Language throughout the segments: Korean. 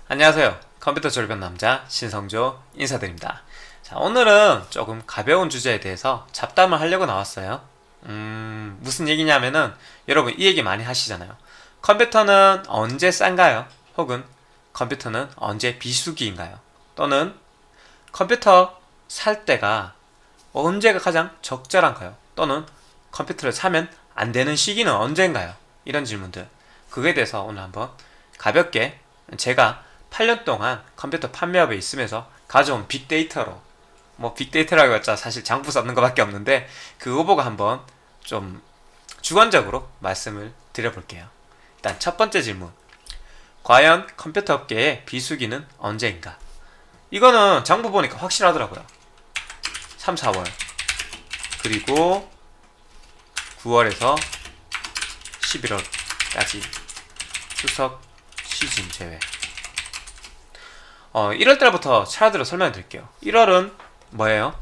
안녕하세요. 컴퓨터 졸업한 남자 신성조 인사드립니다. 자, 오늘은 조금 가벼운 주제에 대해서 잡담을 하려고 나왔어요. 무슨 얘기냐면은 여러분 이 얘기 많이 하시잖아요. 컴퓨터는 언제 싼가요? 혹은 컴퓨터는 언제 비수기인가요? 또는 컴퓨터 살 때가 언제가 가장 적절한가요? 또는 컴퓨터를 사면 안 되는 시기는 언제인가요? 이런 질문들. 그거에 대해서 오늘 한번 가볍게 제가 8년 동안 컴퓨터 판매업에 있으면서 가져온 빅데이터로, 뭐 빅데이터라고 했자 사실 장부 쌓는 것밖에 없는데 그거 보고 한번 좀 주관적으로 말씀을 드려볼게요. 일단 첫 번째 질문, 과연 컴퓨터 업계의 비수기는 언제인가? 이거는 장부 보니까 확실하더라고요. 3, 4월 그리고 9월에서 11월까지 추석 시즌 제외. 1월달부터 차례대로 설명드릴게요. 1월은 뭐예요?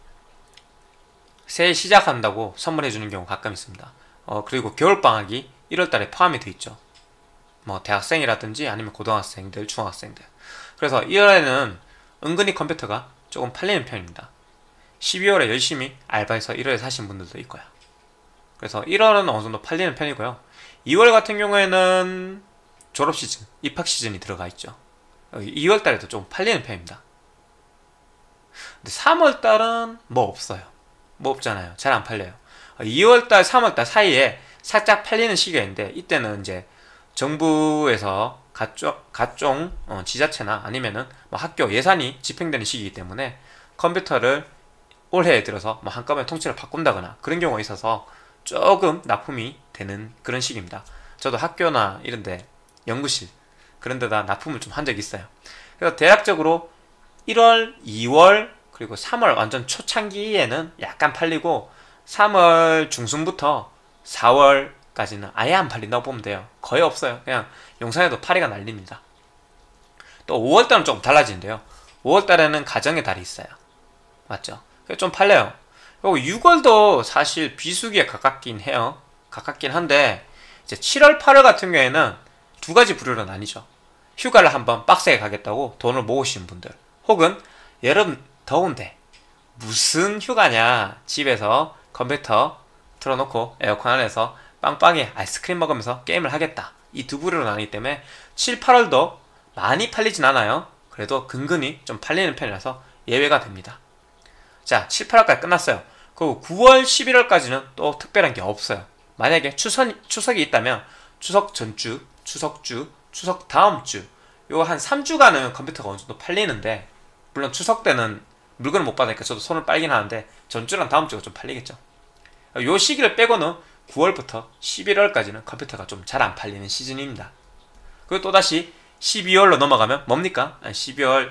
새해 시작한다고 선물해주는 경우 가끔 있습니다. 그리고 겨울방학이 1월달에 포함이 돼 있죠. 뭐 대학생이라든지 아니면 고등학생들, 중학생들. 그래서 1월에는 은근히 컴퓨터가 조금 팔리는 편입니다. 12월에 열심히 알바해서 1월에 사신 분들도 있고요. 그래서 1월은 어느 정도 팔리는 편이고요. 2월 같은 경우에는 졸업 시즌, 입학 시즌이 들어가 있죠. 2월 달에도 좀 팔리는 편입니다. 근데 3월 달은 뭐 없어요. 뭐 없잖아요. 잘 안 팔려요. 2월 달, 3월 달 사이에 살짝 팔리는 시기가 있는데 이때는 이제 정부에서 각종 지자체나 아니면은 뭐 학교 예산이 집행되는 시기이기 때문에 컴퓨터를 올해에 들어서 뭐 한꺼번에 통째로 바꾼다거나 그런 경우가 있어서 조금 납품이 되는 그런 시기입니다. 저도 학교나 이런데 연구실 그런 데다 납품을 좀 한 적이 있어요. 그래서 대략적으로 1월, 2월 그리고 3월 완전 초창기에는 약간 팔리고 3월 중순부터 4월까지는 아예 안 팔린다고 보면 돼요. 거의 없어요. 그냥 용산에도 파리가 날립니다. 또 5월달은 조금 달라지는데요. 5월달에는 가정의 달이 있어요. 맞죠? 그래서 좀 팔려요. 그리고 6월도 사실 비수기에 가깝긴 해요. 가깝긴 한데 이제 7월, 8월 같은 경우에는 두 가지 부류로 나뉘죠. 휴가를 한번 빡세게 가겠다고 돈을 모으시는 분들, 혹은 여름 더운데 무슨 휴가냐, 집에서 컴퓨터 틀어놓고 에어컨 안에서 빵빵히 아이스크림 먹으면서 게임을 하겠다. 이 두 부류로 나뉘기 때문에 7, 8월도 많이 팔리진 않아요. 그래도 근근히 좀 팔리는 편이라서 예외가 됩니다. 자, 7, 8월까지 끝났어요. 그리고 9월, 11월까지는 또 특별한 게 없어요. 만약에 추석이 있다면 추석 전주, 추석주, 추석 다음주 요 한 3주간은 컴퓨터가 어느 정도 팔리는데, 물론 추석 때는 물건을 못 받으니까 저도 손을 빨긴 하는데 전주랑 다음주가 좀 팔리겠죠. 요 시기를 빼고는 9월부터 11월까지는 컴퓨터가 좀 잘 안 팔리는 시즌입니다. 그리고 또다시 12월로 넘어가면 뭡니까? 12월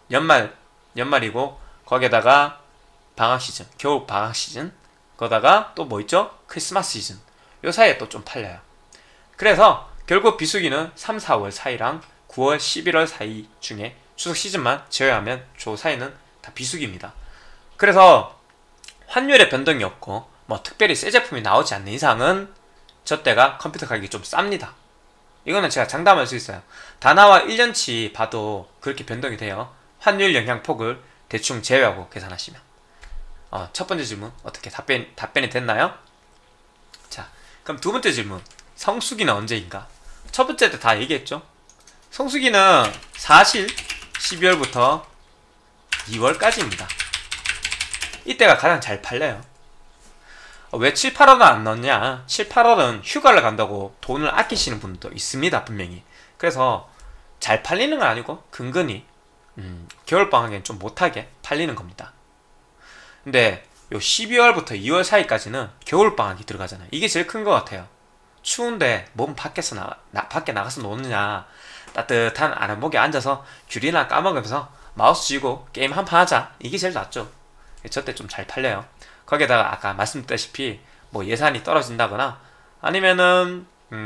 연말이고 거기에다가 방학 시즌, 겨울 방학 시즌, 거기다가 또 뭐 있죠? 크리스마스 시즌. 요 사이에 또 좀 팔려요. 그래서 결국 비수기는 3, 4월 사이랑 9월, 11월 사이 중에 추석 시즌만 제외하면 저 사이는 다 비수기입니다. 그래서 환율의 변동이 없고 뭐 특별히 새 제품이 나오지 않는 이상은 저 때가 컴퓨터 가격이 좀 쌉니다. 이거는 제가 장담할 수 있어요. 다나와 1년치 봐도 그렇게 변동이 돼요. 환율 영향폭을 대충 제외하고 계산하시면. 첫 번째 질문 어떻게 답변이 됐나요? 자, 그럼 두 번째 질문, 성수기는 언제인가? 첫 번째 때 다 얘기했죠. 성수기는 사실 12월부터 2월까지입니다. 이때가 가장 잘 팔려요. 왜 7, 8월은 안 넣냐? 7, 8월은 휴가를 간다고 돈을 아끼시는 분도 있습니다, 분명히. 그래서 잘 팔리는 건 아니고 근근히 겨울방학엔 좀 못하게 팔리는 겁니다. 근데 요 12월부터 2월 사이까지는 겨울방학이 들어가잖아요. 이게 제일 큰 것 같아요. 추운데 몸 밖에 나가서 노느냐, 따뜻한 아랫목에 앉아서 귤이나 까먹으면서 마우스 쥐고 게임 한판 하자. 이게 제일 낫죠. 저때 좀 잘 팔려요. 거기에다가 아까 말씀드렸다시피 뭐 예산이 떨어진다거나 아니면은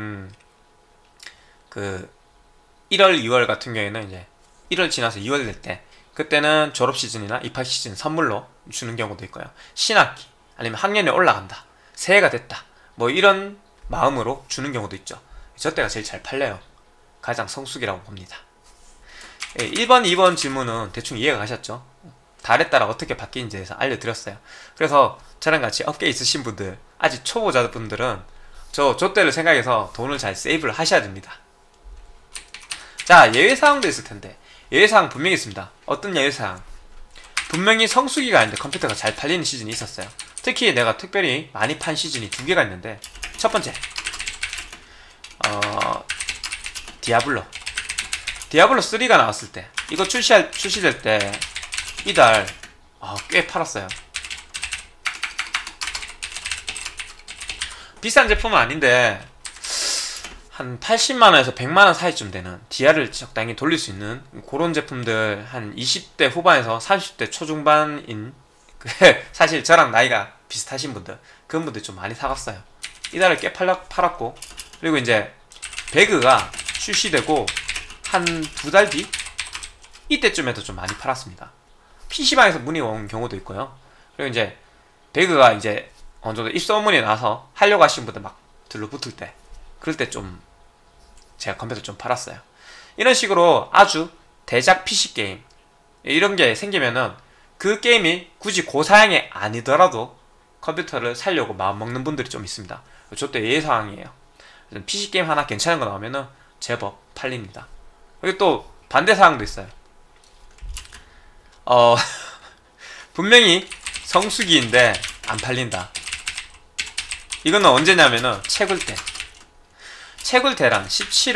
그 1월, 2월 같은 경우에는 이제 1월 지나서 2월 될 때 그때는 졸업 시즌이나 입학 시즌 선물로 주는 경우도 있고요. 신학기 아니면 학년이 올라간다, 새해가 됐다, 뭐 이런 마음으로 주는 경우도 있죠. 저 때가 제일 잘 팔려요. 가장 성수기라고 봅니다. 예, 1번, 2번 질문은 대충 이해가 가셨죠? 달에 따라 어떻게 바뀌는지에 대해서 알려드렸어요. 그래서 저랑 같이 업계에 있으신 분들, 아직 초보자분들은 저 때를 생각해서 돈을 잘 세이브를 하셔야 됩니다. 자, 예외사항도 있을 텐데, 예외사항 분명히 있습니다. 어떤 예외사항? 분명히 성수기가 아닌데 컴퓨터가 잘 팔리는 시즌이 있었어요. 특히 내가 특별히 많이 판 시즌이 두 개가 있는데, 첫 번째, 디아블로 3가 나왔을 때, 이거 출시될 때 이달 꽤 팔았어요. 비싼 제품은 아닌데 한 80만원에서 100만원 사이쯤 되는 디아를 적당히 돌릴 수 있는 그런 제품들, 한 20대 후반에서 30대 초중반인 사실 저랑 나이가 비슷하신 분들, 그런 분들 좀 많이 사갔어요. 이달을 꽤 팔았고, 그리고 이제 배그가 출시되고 한 두 달 뒤? 이때쯤에도 좀 많이 팔았습니다. PC방에서 문의 온 경우도 있고요. 그리고 이제 배그가 이제 어느 정도 입소문이 나서 하려고 하시는 분들 막 들러붙을 때, 그럴 때 좀 제가 컴퓨터 좀 팔았어요. 이런 식으로 아주 대작 PC게임 이런 게 생기면은 그 게임이 굳이 고사양이 아니더라도 컴퓨터를 사려고 마음먹는 분들이 좀 있습니다. 저도 예외사항이에요. PC게임 하나 괜찮은 거 나오면은 제법 팔립니다. 그리고 또 반대사항도 있어요. 분명히 성수기인데 안 팔린다. 이거는 언제냐면은 채굴대란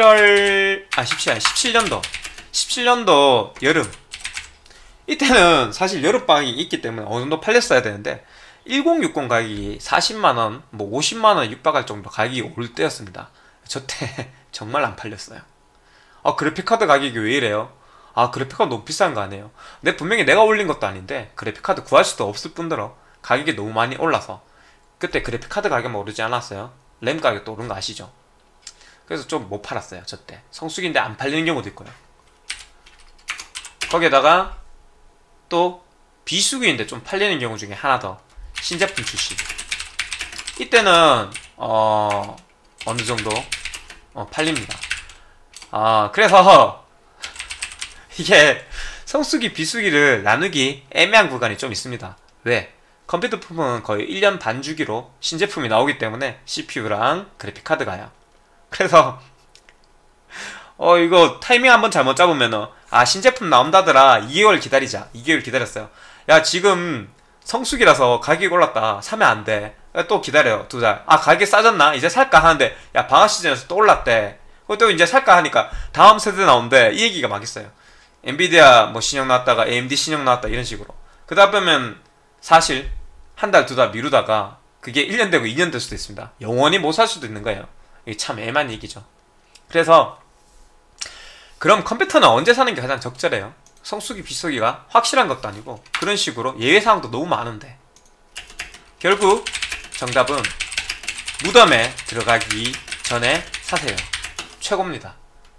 17년도 여름, 이때는 사실 여름방학이 있기 때문에 어느 정도 팔렸어야 되는데 1060 가격이 40만원, 뭐 50만원 육박할 정도 가격이 오를 때였습니다. 저 때 정말 안 팔렸어요. 그래픽카드 가격이 왜 이래요? 그래픽카드 너무 비싼 거 아니에요? 근데 분명히 내가 올린 것도 아닌데 그래픽카드 구할 수도 없을 뿐더러 가격이 너무 많이 올라서 그때 그래픽카드 가격만 오르지 않았어요? 램 가격도 오른 거 아시죠? 그래서 좀 못 팔았어요. 저때 성수기인데 안 팔리는 경우도 있고요. 거기에다가 또 비수기인데 좀 팔리는 경우 중에 하나 더, 신제품 출시. 이때는 어느 정도 팔립니다. 그래서 이게 성수기 비수기를 나누기 애매한 구간이 좀 있습니다. 왜? 컴퓨터 품은 거의 1년 반 주기로 신제품이 나오기 때문에 CPU랑 그래픽카드가요. 그래서 이거 타이밍 한번 잘못 잡으면은 신제품 나온다더라, 2개월 기다리자. 2개월 기다렸어요. 야, 지금 성수기라서 가격이 올랐다, 사면 안돼. 또 기다려요, 2달. 가격이 싸졌나? 이제 살까 하는데 야, 방학 시즌에서 또 올랐대. 또 이제 살까 하니까 다음 세대 나온대. 이 얘기가 막 있어요. 엔비디아 뭐 신형 나왔다가 AMD 신형 나왔다, 이런 식으로. 그다 보면 사실 한 달, 2달 미루다가 그게 1년 되고 2년 될 수도 있습니다. 영원히 못 살 수도 있는 거예요. 이게 참 애매한 얘기죠. 그래서 그럼 컴퓨터는 언제 사는 게 가장 적절해요? 성수기 비수기가 확실한 것도 아니고 그런 식으로 예외사항도 너무 많은데, 결국 정답은 무덤에 들어가기 전에 사세요. 최고입니다.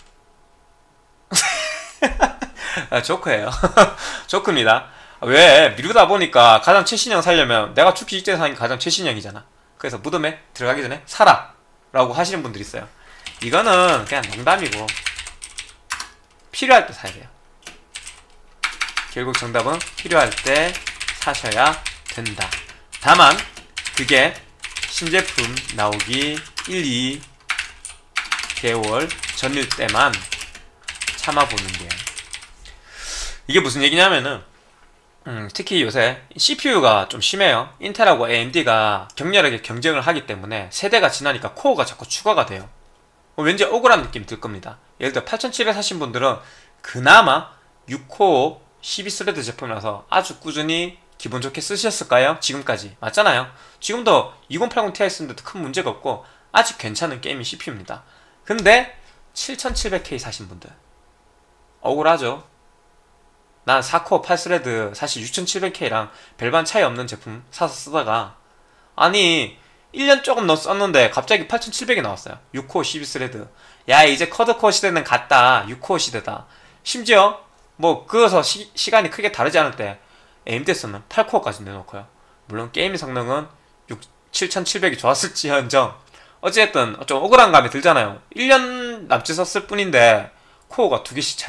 조크예요. 조크입니다. 왜? 미루다 보니까 가장 최신형 살려면 내가 죽기 직전에 사는 게 가장 최신형이잖아. 그래서 무덤에 들어가기 전에 사라 라고 하시는 분들이 있어요. 이거는 그냥 농담이고 필요할 때 사야 돼요. 결국 정답은 필요할 때 사셔야 된다. 다만 그게 신제품 나오기 1, 2개월 전일 때만 참아보는 게, 이게 무슨 얘기냐면은 특히 요새 CPU가 좀 심해요. 인텔하고 AMD가 격렬하게 경쟁을 하기 때문에 세대가 지나니까 코어가 자꾸 추가가 돼요. 왠지 억울한 느낌 들 겁니다. 예를 들어 8700 사신 분들은 그나마 6코어 12스레드 제품이라서 아주 꾸준히 기분 좋게 쓰셨을까요? 지금까지 맞잖아요. 지금도 2080 Ti 쓰는데도 큰 문제가 없고 아직 괜찮은 게이밍 CPU입니다. 근데 7700K 사신 분들 억울하죠? 난 4코어 8스레드 사실 6700K랑 별반 차이 없는 제품 사서 쓰다가 1년 조금 더 썼는데 갑자기 8700이 나왔어요. 6코어 12스레드. 야, 이제 쿼드코어 시대는 갔다. 6코어 시대다. 심지어 뭐 그어서 시간이 크게 다르지 않을 때 AMD에서는 8코어까지 내놓고요. 물론 게임 성능은 7700이 좋았을지언정 어쨌든 좀 억울한 감이 들잖아요. 1년 남짓 썼을 뿐인데 코어가 2개씩 차이 난다.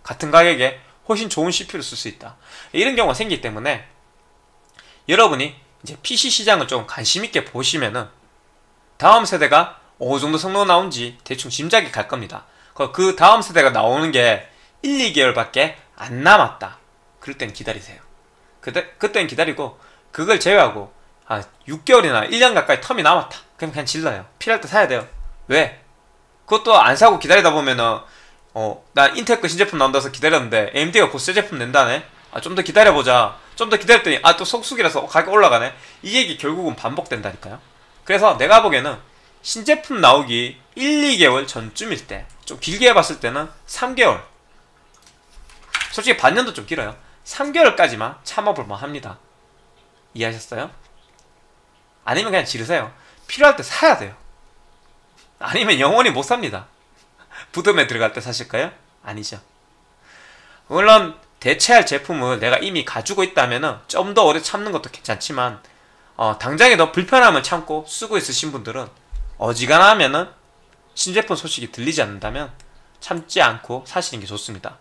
같은 가격에 훨씬 좋은 CPU를 쓸 수 있다. 이런 경우가 생기기 때문에 여러분이 이제 PC 시장을 좀 관심 있게 보시면은 다음 세대가 어느 정도 성능 나온지 대충 짐작이 갈 겁니다. 그 다음 세대가 나오는 게 1, 2개월밖에 안 남았다. 그럴 땐 기다리세요. 그땐 기다리고 그걸 제외하고 6개월이나 1년 가까이 텀이 남았다. 그냥 질러요. 필요할 때 사야 돼요. 왜? 그것도 안 사고 기다리다 보면은 나 인텔 거 신제품 나온다 해서 기다렸는데 AMD가 곧 새 제품 낸다네. 좀 더 기다려보자. 좀 더 기다렸더니 또 속수기라서 가격 올라가네. 이 얘기 결국은 반복된다니까요. 그래서 내가 보기에는 신제품 나오기 1, 2개월 전쯤일 때, 좀 길게 해봤을 때는 3개월, 솔직히 반년도 좀 길어요. 3개월까지만 참아볼만 합니다. 이해하셨어요? 아니면 그냥 지르세요. 필요할 때 사야 돼요. 아니면 영원히 못 삽니다. 부덤에 들어갈 때 사실까요? 아니죠. 물론 대체할 제품을 내가 이미 가지고 있다면 좀 더 오래 참는 것도 괜찮지만 당장에 더 불편함을 참고 쓰고 있으신 분들은 어지간하면은 신제품 소식이 들리지 않는다면 참지 않고 사시는 게 좋습니다.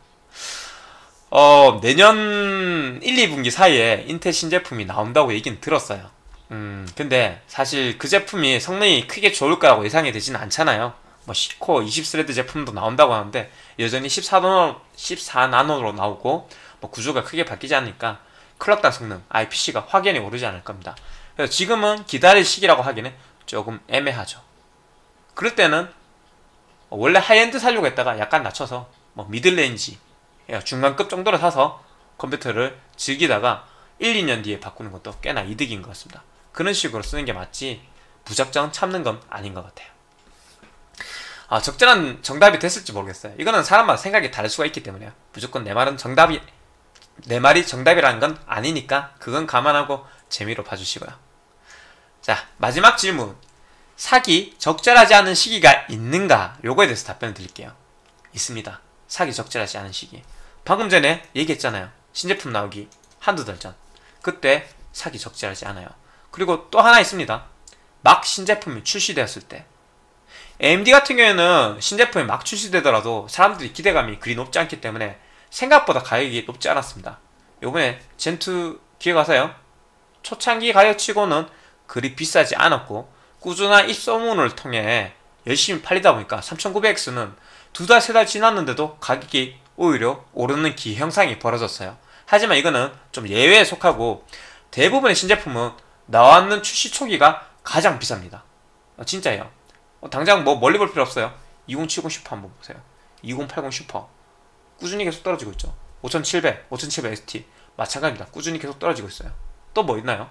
내년 1, 2분기 사이에 인텔 신제품이 나온다고 얘기는 들었어요. 근데 사실 그 제품이 성능이 크게 좋을 거라고 예상이 되지는 않잖아요. 뭐 10코어 20스레드 제품도 나온다고 하는데 여전히 14나노로 나오고 뭐 구조가 크게 바뀌지 않으니까 클럭당 성능, PC가 확연히 오르지 않을 겁니다. 그래서 지금은 기다릴 시기라고 하기는 조금 애매하죠. 그럴 때는 원래 하이엔드 살려고 했다가 약간 낮춰서 뭐 미들레인지 중간급 정도로 사서 컴퓨터를 즐기다가 1, 2년 뒤에 바꾸는 것도 꽤나 이득인 것 같습니다. 그런 식으로 쓰는 게 맞지 무작정 참는 건 아닌 것 같아요. 적절한 정답이 됐을지 모르겠어요. 이거는 사람마다 생각이 다를 수가 있기 때문에요. 무조건 내 말이 정답이라는 건 아니니까 그건 감안하고 재미로 봐주시고요. 자, 마지막 질문. 사기 적절하지 않은 시기가 있는가? 요거에 대해서 답변을 드릴게요. 있습니다. 사기 적절하지 않은 시기. 방금 전에 얘기했잖아요. 신제품 나오기 한두 달 전. 그때 사기 적절하지 않아요. 그리고 또 하나 있습니다. 막 신제품이 출시되었을 때. AMD 같은 경우에는 신제품이 막 출시되더라도 사람들이 기대감이 그리 높지 않기 때문에 생각보다 가격이 높지 않았습니다. 요번에 젠2 기억하세요? 초창기 가격치고는 그리 비싸지 않았고 꾸준한 입소문을 통해 열심히 팔리다 보니까 3900X는 2달, 3달 지났는데도 가격이 오히려 오르는 기형상이 벌어졌어요. 하지만 이거는 좀 예외에 속하고 대부분의 신제품은 나왔는 출시 초기가 가장 비쌉니다. 진짜예요. 당장 뭐 멀리 볼 필요 없어요. 2070 슈퍼 한번 보세요. 2080 슈퍼 꾸준히 계속 떨어지고 있죠. 5700, 5700 ST 마찬가지입니다. 꾸준히 계속 떨어지고 있어요. 또 뭐 있나요?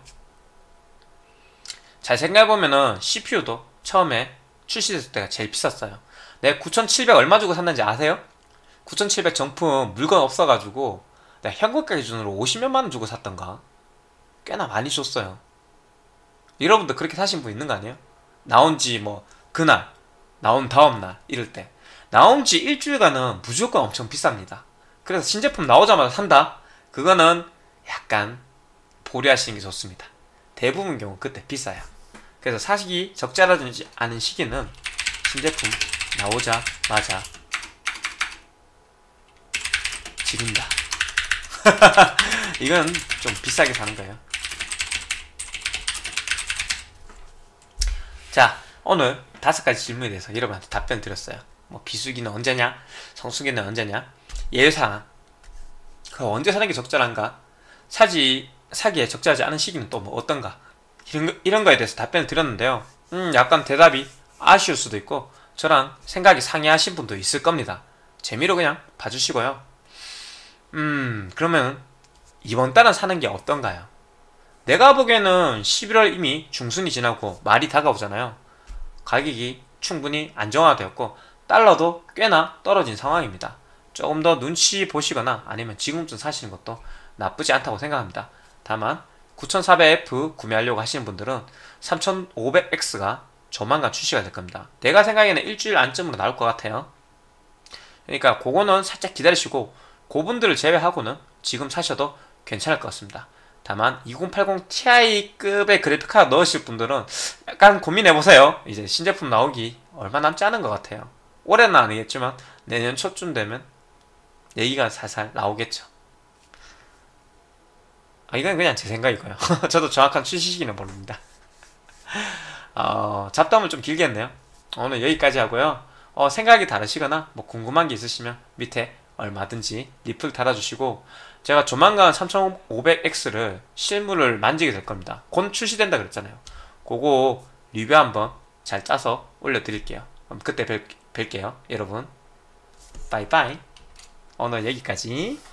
잘 생각해보면은 CPU도 처음에 출시됐을 때가 제일 비쌌어요. 내가 9700 얼마 주고 샀는지 아세요? 9700 정품 물건 없어가지고 내가 현금가 기준으로 50몇만원 주고 샀던가? 꽤나 많이 줬어요. 여러분도 그렇게 사신 분 있는 거 아니에요? 나온지 뭐 그날, 나온 다음날 이럴 때 나온지 일주일간은 무조건 엄청 비쌉니다. 그래서 신제품 나오자마자 산다? 그거는 약간 보류하시는 게 좋습니다. 대부분 경우 그때 비싸요. 그래서 사기 적절하지 않은 시기는 신제품 나오자마자 지른다. 이건 좀 비싸게 사는 거예요. 자, 오늘 5가지 질문에 대해서 여러분한테 답변 드렸어요. 뭐 비수기는 언제냐? 성수기는 언제냐? 예외사항. 그 언제 사는 게 적절한가? 사기에 적절하지 않은 시기는 또 뭐 어떤가? 이런 거에 대해서 답변을 드렸는데요. 약간 대답이 아쉬울 수도 있고 저랑 생각이 상이하신 분도 있을 겁니다. 재미로 그냥 봐주시고요. 그러면 이번 달은 사는 게 어떤가요? 내가 보기에는 11월 이미 중순이 지나고 말이 다가오잖아요. 가격이 충분히 안정화되었고 달러도 꽤나 떨어진 상황입니다. 조금 더 눈치 보시거나 아니면 지금쯤 사시는 것도 나쁘지 않다고 생각합니다. 다만 9400F 구매하려고 하시는 분들은 3500X가 조만간 출시가 될 겁니다. 내가 생각에는 일주일 안쯤으로 나올 것 같아요. 그러니까 그거는 살짝 기다리시고 그분들을 제외하고는 지금 사셔도 괜찮을 것 같습니다. 다만 2080 Ti급의 그래픽카드 넣으실 분들은 약간 고민해보세요. 이제 신제품 나오기 얼마 남지 않은 것 같아요. 올해는 아니겠지만 내년 초쯤 되면 얘기가 살살 나오겠죠. 이건 그냥 제 생각이고요. 저도 정확한 출시 시기는 모릅니다. 잡담을 좀 길게 했네요. 오늘 여기까지 하고요. 생각이 다르시거나 뭐 궁금한 게 있으시면 밑에 얼마든지 리플 달아주시고, 제가 조만간 3500X를 실물을 만지게 될 겁니다. 곧 출시된다 그랬잖아요. 그거 리뷰 한번 잘 짜서 올려드릴게요. 그럼 그때 뵐게요 여러분. 빠이빠이. 오늘 여기까지.